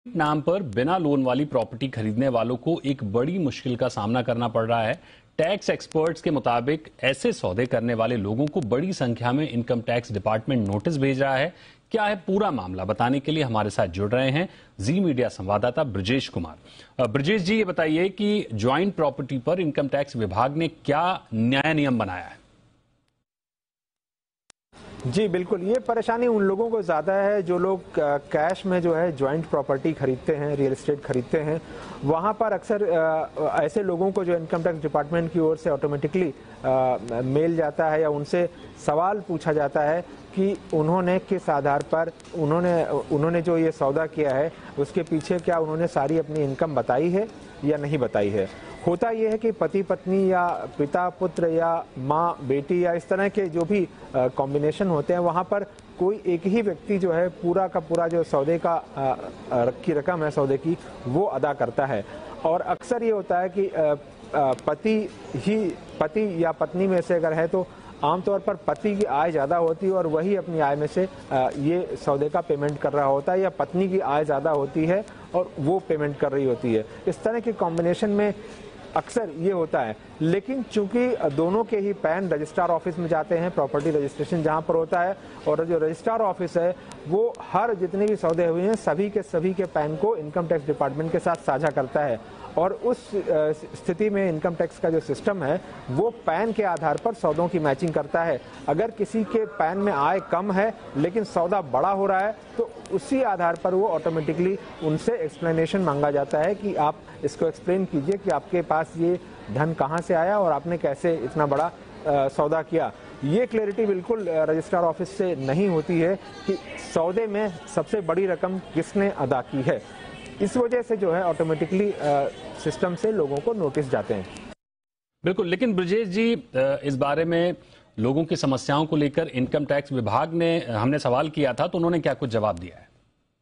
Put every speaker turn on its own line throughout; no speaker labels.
नाम पर बिना लोन वाली प्रॉपर्टी खरीदने वालों को एक बड़ी मुश्किल का सामना करना पड़ रहा है। टैक्स एक्सपर्ट्स के मुताबिक ऐसे सौदे करने वाले लोगों को बड़ी संख्या में इनकम टैक्स डिपार्टमेंट नोटिस भेज रहा है। क्या है पूरा मामला, बताने के लिए हमारे साथ जुड़ रहे हैं जी मीडिया संवाददाता ब्रजेश कुमार। ब्रजेश जी, ये बताइए कि ज्वाइंट प्रॉपर्टी पर इनकम टैक्स विभाग ने क्या नया नियम बनाया है?
जी बिल्कुल, ये परेशानी उन लोगों को ज़्यादा है जो लोग कैश में जो है ज्वाइंट प्रॉपर्टी खरीदते हैं, रियल एस्टेट खरीदते हैं। वहाँ पर अक्सर ऐसे लोगों को जो इनकम टैक्स डिपार्टमेंट की ओर से ऑटोमेटिकली मेल जाता है या उनसे सवाल पूछा जाता है कि उन्होंने किस आधार पर उन्होंने जो ये सौदा किया है उसके पीछे क्या उन्होंने सारी अपनी इनकम बताई है या नहीं बताई है। होता यह है कि पति पत्नी या पिता पुत्र या माँ बेटी या इस तरह के जो भी कॉम्बिनेशन होते हैं, वहाँ पर कोई एक ही व्यक्ति जो है पूरा का पूरा जो सौदे का की रकम है सौदे की, वो अदा करता है। और अक्सर ये होता है कि पति या पत्नी में से अगर है तो आमतौर पर पति की आय ज़्यादा होती है और वही अपनी आय में से ये सौदे का पेमेंट कर रहा होता है, या पत्नी की आय ज़्यादा होती है और वो पेमेंट कर रही होती है। इस तरह के कॉम्बिनेशन में अक्सर ये होता है। लेकिन चूंकि दोनों के ही पैन रजिस्ट्रार ऑफिस में जाते हैं, प्रॉपर्टी रजिस्ट्रेशन जहां पर होता है, और जो रजिस्ट्रार ऑफिस है वो हर जितने भी सौदे हुए हैं सभी के पैन को इनकम टैक्स डिपार्टमेंट के साथ साझा करता है। और उस स्थिति में इनकम टैक्स का जो सिस्टम है वो पैन के आधार पर सौदों की मैचिंग करता है। अगर किसी के पैन में आय कम है लेकिन सौदा बड़ा हो रहा है तो उसी आधार पर वो ऑटोमेटिकली उनसे एक्सप्लेनेशन मांगा जाता है कि आप इसको एक्सप्लेन कीजिए कि आपके पास ये धन कहाँ से आया और आपने कैसे इतना बड़ा सौदा किया। ये क्लैरिटी बिल्कुल रजिस्ट्रार ऑफिस से नहीं होती है कि सौदे में सबसे बड़ी रकम किसने अदा की है। इस वजह से जो है ऑटोमेटिकली सिस्टम से लोगों को नोटिस जाते हैं।
बिल्कुल, लेकिन ब्रजेश जी, इस बारे में लोगों की समस्याओं को लेकर इनकम टैक्स विभाग ने हमने सवाल किया था तो उन्होंने क्या कुछ जवाब दिया है?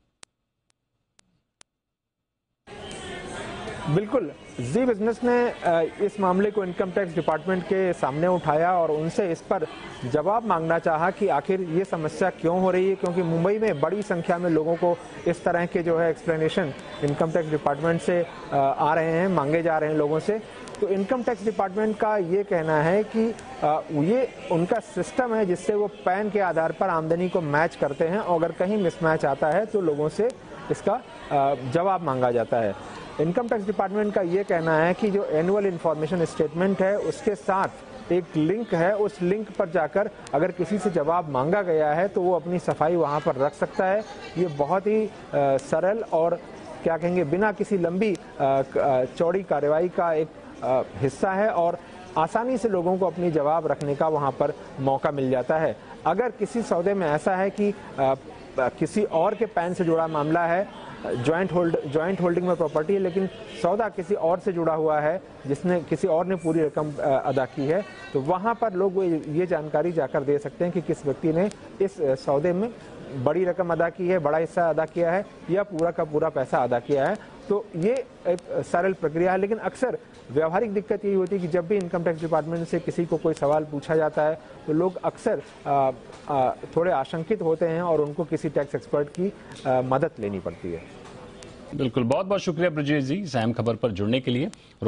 बिल्कुल, जी बिजनेस ने इस मामले को इनकम टैक्स डिपार्टमेंट के सामने उठाया और उनसे इस पर जवाब मांगना चाहा कि आखिर ये समस्या क्यों हो रही है, क्योंकि मुंबई में बड़ी संख्या में लोगों को इस तरह के जो है एक्सप्लेनेशन इनकम टैक्स डिपार्टमेंट से आ रहे हैं, मांगे जा रहे हैं लोगों से। तो इनकम टैक्स डिपार्टमेंट का ये कहना है कि ये उनका सिस्टम है जिससे वो पैन के आधार पर आमदनी को मैच करते हैं, और अगर कहीं मिसमैच आता है तो लोगों से इसका जवाब मांगा जाता है। इनकम टैक्स डिपार्टमेंट का ये कहना है कि जो एनुअल इंफॉर्मेशन स्टेटमेंट है उसके साथ एक लिंक है, उस लिंक पर जाकर अगर किसी से जवाब मांगा गया है तो वो अपनी सफाई वहाँ पर रख सकता है। ये बहुत ही सरल और क्या कहेंगे बिना किसी लंबी चौड़ी कार्रवाई का एक हिस्सा है, और आसानी से लोगों को अपनी जवाब रखने का वहाँ पर मौका मिल जाता है। अगर किसी सौदे में ऐसा है कि किसी और के पैन से जुड़ा मामला है, ज्वाइंट होल्डिंग में प्रॉपर्टी है, लेकिन सौदा किसी और से जुड़ा हुआ है जिसने किसी और ने पूरी रकम अदा की है, तो वहां पर लोग ये जानकारी जाकर दे सकते हैं कि किस व्यक्ति ने इस सौदे में बड़ी रकम अदा की है, बड़ा हिस्सा अदा किया है या पूरा का पूरा पैसा अदा किया है। तो ये एक सरल प्रक्रिया है, लेकिन अक्सर व्यावहारिक दिक्कत यही होती है कि जब भी इनकम टैक्स डिपार्टमेंट से किसी को कोई सवाल पूछा जाता है तो लोग अक्सर थोड़े आशंकित होते हैं और उनको किसी टैक्स एक्सपर्ट की मदद लेनी पड़ती है।
बिल्कुल, बहुत बहुत शुक्रिया ब्रजेश जी, अहम खबर पर जुड़ने के लिए।